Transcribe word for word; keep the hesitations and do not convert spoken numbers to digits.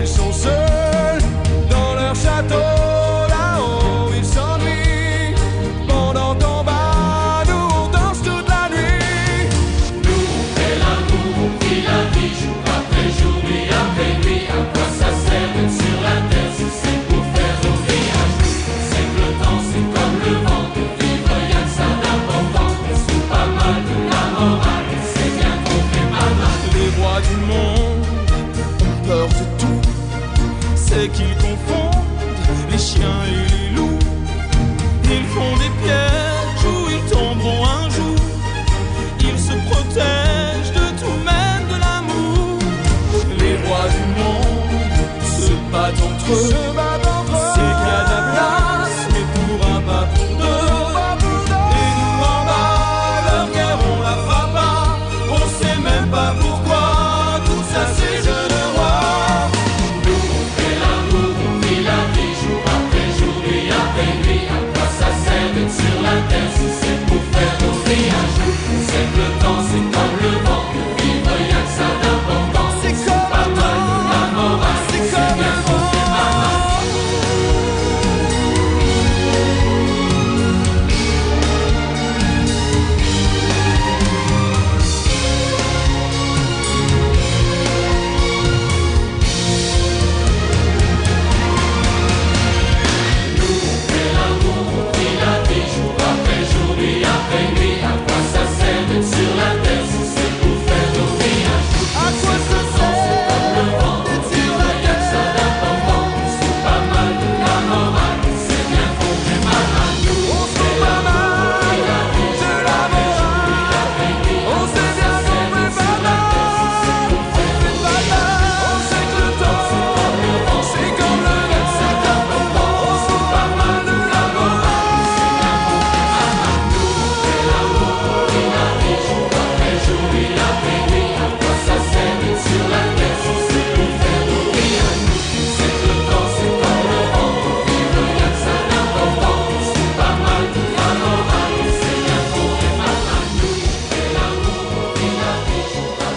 sont seuls dans leur château. Là-haut, ils s'ennuient pendant qu'en bas, nous on danse toute la nuit. Nous on fait l'amour, on vit la vie, jour après jour, nuit après nuit. À quoi ça sert d'être sur la terre si c'est pour faire nos villages? C'est que le temps c'est comme le vent, de vivre y'a que ça d'important. On se fout pas mal de la morale, c'est bien qu'on fait pas mal. Les rois du monde ont peur de tout, c'est qu'ils confondent les chiens et les loups. Ils font des pièges où ils tomberont un jour. Ils se protègent de tout, même de l'amour. Les rois du monde se battent entre eux. C'est qu'il y a de la place, mais pour un pas pour deux. Et nous en bas, leur guerre on la fera pas. On sait même pas pourquoi. Tout ça c'est jeu de roi. Nous on fait l'amour, on vit la vie, jour après jour, nuit après nuit. À quoi ça sert d'être sur la terre si c'est pour faire nos villages? C'est que le temps c'est comme le vent, de vivre y'a que ça d'important. C'est C'est comme pas le mal de la vent, morale, c'est c'est comme bien le qu'on fait pas mal. Nous on fait l'amour, on vit la vie, jour après jour, nuit après nuit. À quoi ça sert d'être sur la terre si c'est pour faire nos villages? À quoi ça sert Le vent, d'être de sur la vivre y'a que ça terre? d'important. On se fout pas mal de la morale, c'est bien qu'on fait pas mal. Nous On se fout pas mal de la morale. On sait bien qu'on fait pas mal. On fait pas mal. On sait que le temps c'est comme le vent, c'est comme le vent. On se fout pas mal de la morale. Jour, nuit après nuit, à quoi ça sert d'être sur la terre si c'est pour faire nos villages? C'est que le temps c'est comme le vent, pour vivre y'a que ça d'important. On se fout pas mal de la morale, c'est bien qu'on fait pas mal. Nous on fait l'amour, on vit la vie, jour